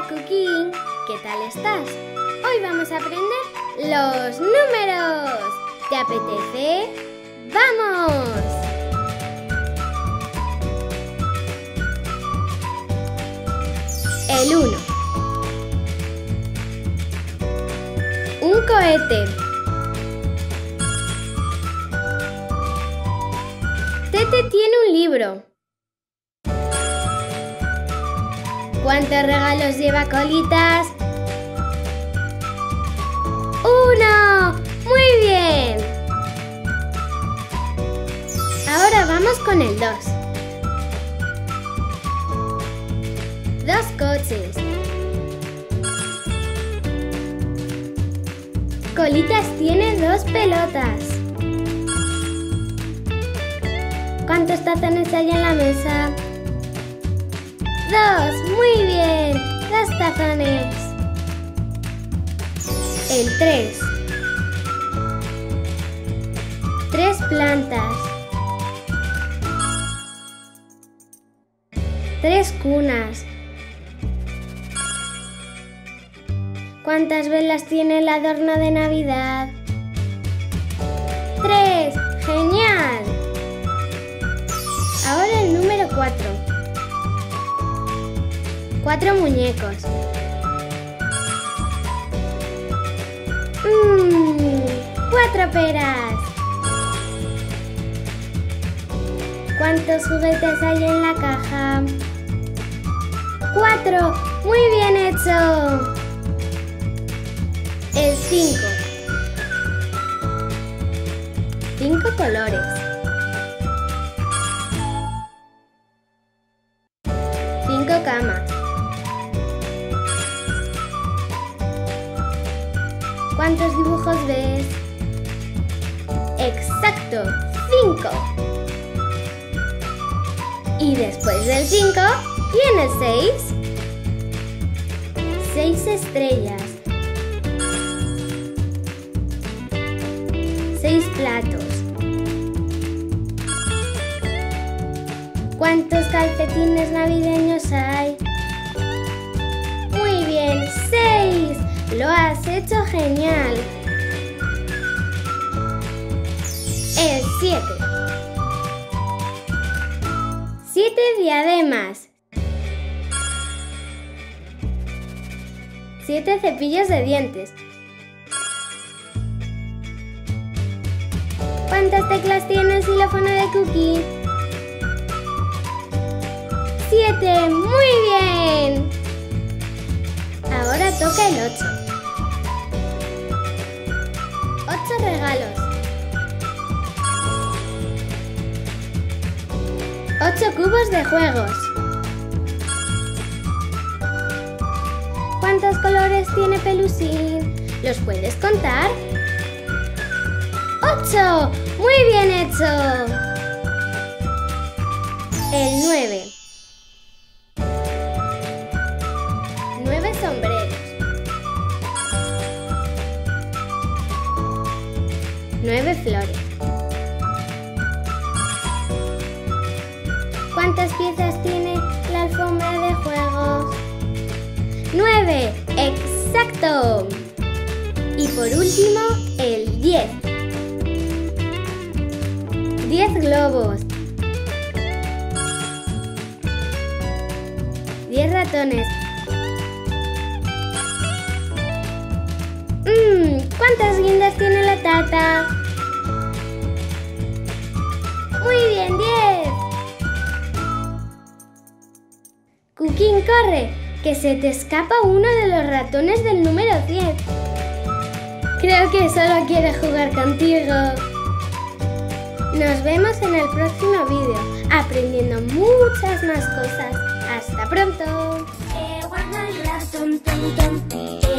Cooking, ¿qué tal estás? Hoy vamos a aprender los números. ¿Te apetece? ¡Vamos! El 1. Un cohete. Tete tiene un libro. ¿Cuántos regalos lleva Colitas? 1. ¡Muy bien! Ahora vamos con el 2. 2 coches. Colitas tiene 2 pelotas. ¿Cuántos tazones hay en la mesa? 2. Muy bien. 2 tazones. El 3. 3 plantas. 3 cunas. ¿Cuántas velas tiene el adorno de Navidad? 3. ¡Genial! Ahora el número 4. 4 muñecos. 4 peras. ¿Cuántos juguetes hay en la caja? 4. ¡Muy bien hecho! El 5. 5 colores. 5 camas. ¿Cuántos dibujos ves? ¡Exacto! 5. Y después del 5, ¿tienes 6? 6 estrellas. 6 platos. ¿Cuántos calcetines navideños hay? Muy bien, 6. Lo has hecho genial. El 7. 7 diademas. 7 cepillos de dientes. ¿Cuántas teclas tiene el xilófono de Cookie? 7. ¡Muy bien! Ahora toca el 8. 8 regalos. 8 cubos de juegos. ¿Cuántos colores tiene Pelusín? ¿Los puedes contar? 8. ¡Muy bien hecho! El 9. 9 sombreros. 9 flores. ¿Cuántas piezas tiene la alfombra de juegos? 9. ¡Exacto! Y por último, el 10. 10 globos. 10 ratones. ¿Cuántas guindas tiene la tarta? Muy bien, 10. Cooking, corre, que se te escapa uno de los ratones del número 10. Creo que solo quiere jugar contigo. Nos vemos en el próximo vídeo, aprendiendo muchas más cosas. ¡Hasta pronto!